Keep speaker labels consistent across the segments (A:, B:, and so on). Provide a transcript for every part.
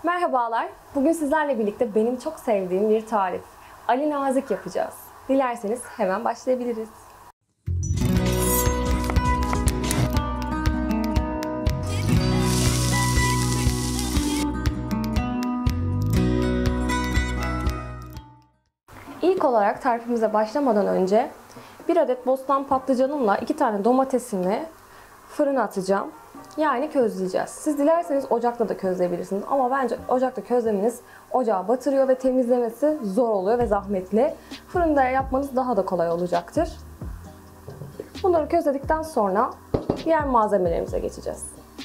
A: Merhabalar. Bugün sizlerle birlikte benim çok sevdiğim bir tarif. Ali Nazik yapacağız. Dilerseniz hemen başlayabiliriz. İlk olarak tarifimize başlamadan önce 1 adet bostan patlıcanımla 2 tane domatesimi fırına atacağım. Yani közleyeceğiz. Siz dilerseniz ocakta da közleyebilirsiniz ama bence ocakta közlemeniz ocağı batırıyor ve temizlemesi zor oluyor ve zahmetli. Fırında yapmanız daha da kolay olacaktır. Bunları közledikten sonra diğer malzemelerimize geçeceğiz.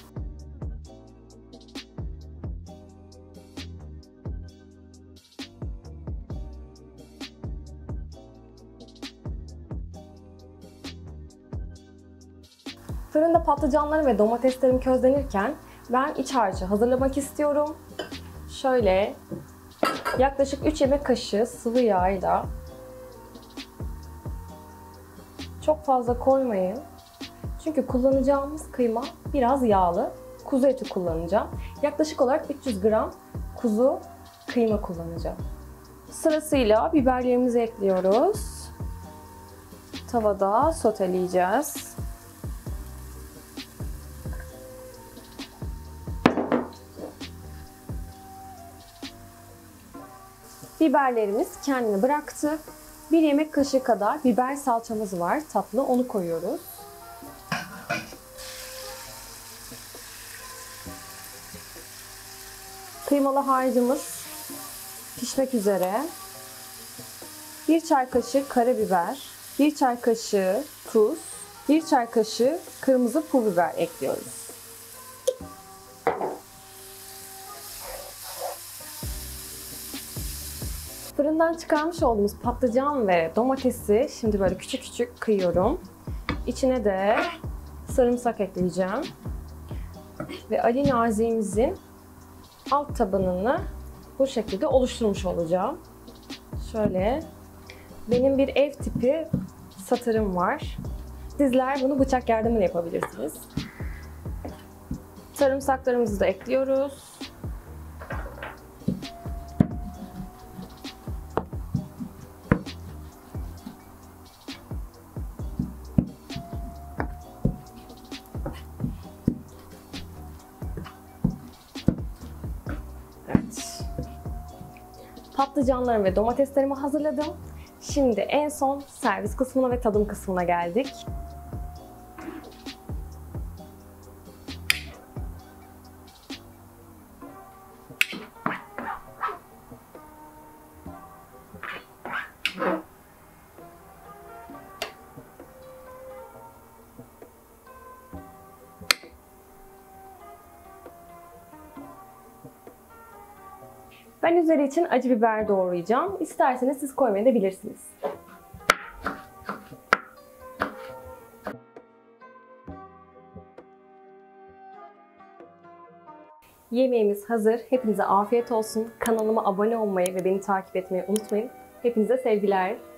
A: Fırında patlıcanlarım ve domateslerim közlenirken ben iç harcı hazırlamak istiyorum. Şöyle yaklaşık 3 yemek kaşığı sıvı yağıyla, çok fazla koymayın. Çünkü kullanacağımız kıyma biraz yağlı. Kuzu eti kullanacağım. Yaklaşık olarak 300 gram kuzu kıyma kullanacağım. Sırasıyla biberlerimizi ekliyoruz. Tavada soteleyeceğiz. Biberlerimiz kendini bıraktı. 1 yemek kaşığı kadar biber salçamız var. Tatlı, onu koyuyoruz. Kıymalı harcımız pişmek üzere. 1 çay kaşığı karabiber, 1 çay kaşığı tuz, 1 çay kaşığı kırmızı pul biber ekliyoruz. Fırından çıkarmış olduğumuz patlıcan ve domatesi şimdi böyle küçük küçük kıyıyorum. İçine de sarımsak ekleyeceğim. Ve Ali Nazik'imizin alt tabanını bu şekilde oluşturmuş olacağım. Şöyle. Benim bir ev tipi satırım var. Sizler bunu bıçak yardımıyla yapabilirsiniz. Sarımsaklarımızı da ekliyoruz. Patlıcanlarımı ve domateslerimi hazırladım. Şimdi en son servis kısmına ve tadım kısmına geldik. Ben üzeri için acı biber doğrayacağım. İsterseniz siz koymayabilirsiniz. Yemeğimiz hazır. Hepinize afiyet olsun. Kanalıma abone olmayı ve beni takip etmeyi unutmayın. Hepinize sevgiler.